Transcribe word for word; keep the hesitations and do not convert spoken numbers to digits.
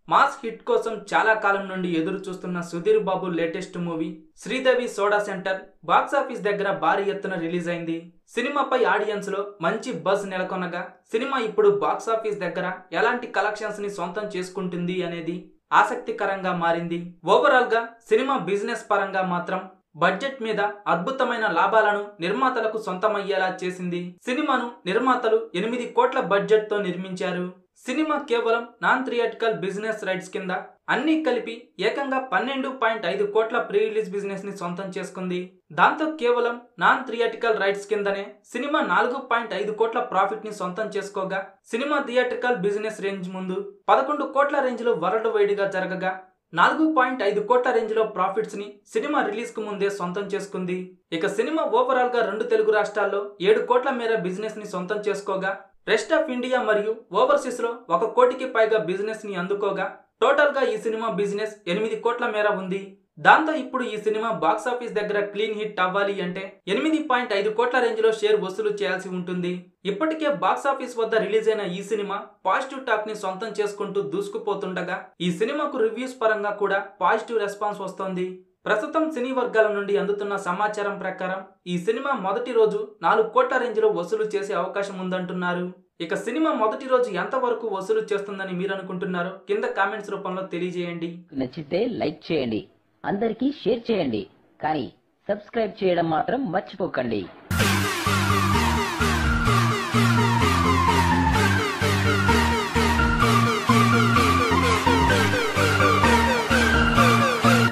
Mass hit కోసం చాలా కాలం నుండి ఎదురు చూస్తున్న Sudheer Babu latest movie Sridevi soda centre box office దగ్గర భారీ ఎత్తున రిలీజ్ అయింది. సినిమాపై ఆడియన్స్ లో మంచి బజ్ నెలకొనగా సినిమా ఇప్పుడు బాక్సాఫీస్ దగ్గర ఎలాంటి కలెక్షన్స్ ని సొంతం చేసుకుంటుంది అనేది ఆసక్తికరంగా మారింది. ఓవరాల్ గా సినిమా బిజినెస్ పరంగా మాత్రం బడ్జెట్ మీద అద్భుతమైన లాభాలను నిర్మాతలకు సొంతమయ్యేలా చేసింది. సినిమాను నిర్మాతలు ఎనిమిది కోట్ల బడ్జెట్ తో నిర్మించారు. సినిమా కేవలం నాన్ థియేట్రికల్ బిజినెస్ రైట్స్ కింద అన్ని కలిపి ఏకంగా పన్నెండు పాయింట్ ఐదు కోట్ల ప్రీ రిలీజ్ బిజినెస్ ని సొంతం చేసుకుంది. దాంతో కేవలం నాన్ థియేట్రికల్ రైట్స్ కిందనే సినిమా నాలుగు పాయింట్ ఐదు కోట్ల ప్రాఫిట్ ని సొంతం చేసుకోగా సినిమా థియేట్రికల్ బిజినెస్ రేంజ్ ముందు పదకొండు కోట్ల రేంజ్ లో వరల్డ్ వైడ్ గా జరగగా నాలుగు పాయింట్ ఐదు కోట్ల రేంజ్ లో ప్రాఫిట్స్ ని సినిమా రిలీజ్ కు ముందే సొంతం చేసుకుంది. ఇక సినిమా ఓవరాల్ గా రెండు తెలుగు రాష్ట్రాల్లో ఏడు కోట్ల మేర బిజినెస్ ని సొంతం చేసుకోగా రెస్ట్ ఆఫ్ ఇండియా మరియు ఓవర్సీస్ లో ఒక కోటికి పైగా బిజినెస్ ని అందుకోగా టోటల్ గా ఈ సినిమా బిజినెస్ ఎనిమిది కోట్ల మేర ఉంది. దాంతో ఇప్పుడు ఈ సినిమా బాక్సాఫీస్ దగ్గర క్లీన్ హిట్ అవ్వాలి అంటే ఎనిమిది పాయింట్ ఐదు కోట్ల రేంజ్ లో షేర్ వసూలు చేయాల్సి ఉంటుంది. ఇప్పటికే బాక్సాఫీస్ వద్ద రిలీజ్ అయిన ఈ సినిమా పాజిటివ్ టాక్ ని సొంతం చేసుకుంటూ దూసుకుపోతుండగా ఈ సినిమాకు రివ్యూస్ పరంగా కూడా పాజిటివ్ రెస్పాన్స్ వస్తోంది. ప్రస్తుతం సినీ వర్గాల నుండి అందుతున్న సమాచారం ప్రకారం ఈ సినిమా మొదటి రోజు నాలుగు కోట్ల రేంజ్ లో వసూలు చేసే అవకాశం ఉందంటున్నారు. ఇక సినిమా మొదటి రోజు ఎంత వరకు వసూలు చేస్తుందని మీరు అనుకుంటున్నారో కింద కామెంట్స్ రూపంలో తెలియజేయండి. నచ్చితే లైక్ చేయండి, అందరికీ షేర్ చేయండి, కానీ సబ్స్క్రైబ్ చేయడం మాత్రం మర్చిపోకండి.